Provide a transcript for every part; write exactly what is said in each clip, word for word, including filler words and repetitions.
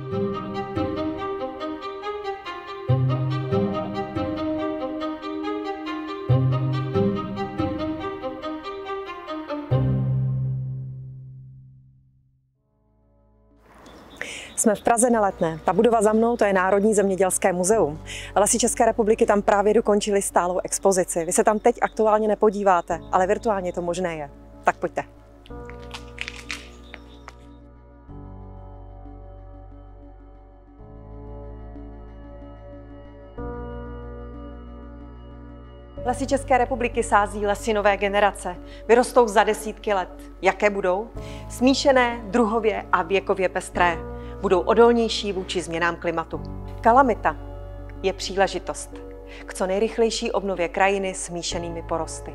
Jsme v Praze na Letné. Ta budova za mnou, to je Národní zemědělské muzeum. Lesy České republiky tam právě dokončily stálou expozici. Vy se tam teď aktuálně nepodíváte, ale virtuálně to možné je. Tak pojďte. Lesy České republiky sází lesy nové generace. Vyrostou za desítky let. Jaké budou? Smíšené, druhově a věkově pestré. Budou odolnější vůči změnám klimatu. Kalamita je příležitost k co nejrychlejší obnově krajiny smíšenými porosty.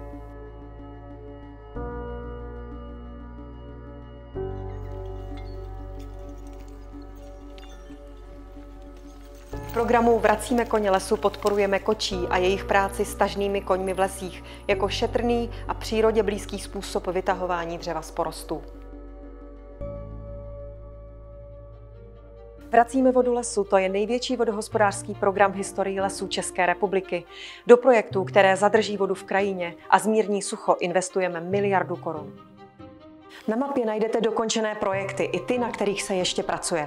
V programu Vracíme koně lesu podporujeme kočí a jejich práci s tažnými koňmi v lesích jako šetrný a přírodě blízký způsob vytahování dřeva z porostů. Vracíme vodu lesu, to je největší vodohospodářský program v historii lesů České republiky. Do projektů, které zadrží vodu v krajině a zmírní sucho, investujeme miliardu korun. Na mapě najdete dokončené projekty, i ty, na kterých se ještě pracuje.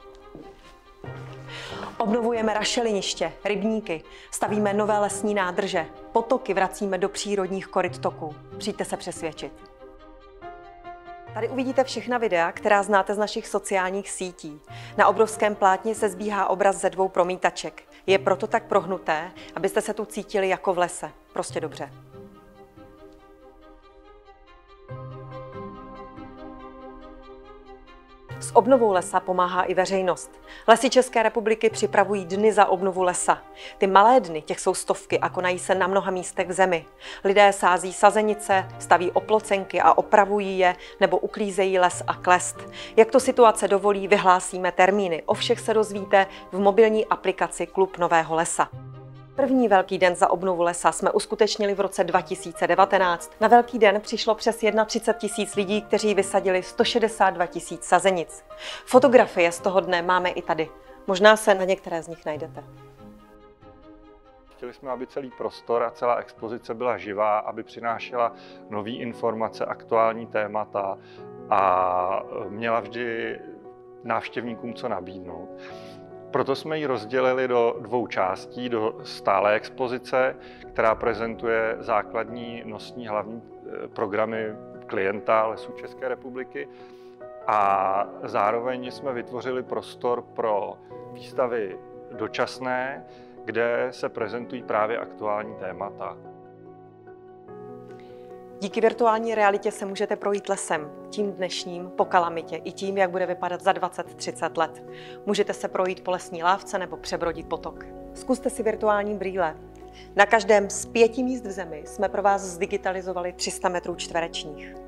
Obnovujeme rašeliniště, rybníky, stavíme nové lesní nádrže, potoky vracíme do přírodních koryt toků. Přijďte se přesvědčit. Tady uvidíte všechna videa, která znáte z našich sociálních sítí. Na obrovském plátně se sbíhá obraz ze dvou promítaček. Je proto tak prohnuté, abyste se tu cítili jako v lese. Prostě dobře. S obnovou lesa pomáhá i veřejnost. Lesy České republiky připravují dny za obnovu lesa. Ty malé dny, těch jsou stovky a konají se na mnoha místech v zemi. Lidé sází sazenice, staví oplocenky a opravují je nebo uklízejí les a klest. Jak to situace dovolí, vyhlásíme termíny. O všech se dozvíte v mobilní aplikaci Klub Nového lesa. První velký den za obnovu lesa jsme uskutečnili v roce dva tisíce devatenáct. Na velký den přišlo přes třicet jedna tisíc lidí, kteří vysadili sto šedesát dva tisíc sazenic. Fotografie z toho dne máme i tady. Možná se na některé z nich najdete. Chtěli jsme, aby celý prostor a celá expozice byla živá, aby přinášela nové informace, aktuální témata a měla vždy návštěvníkům co nabídnout. Proto jsme ji rozdělili do dvou částí, do stálé expozice, která prezentuje základní nosní hlavní programy klienta Lesů České republiky, a zároveň jsme vytvořili prostor pro výstavy dočasné, kde se prezentují právě aktuální témata. Díky virtuální realitě se můžete projít lesem, tím dnešním, po kalamitě, i tím, jak bude vypadat za dvacet třicet let. Můžete se projít po lesní lávce nebo přebrodit potok. Zkuste si virtuální brýle. Na každém z pěti míst v zemi jsme pro vás zdigitalizovali tři sta metrů čtverečních.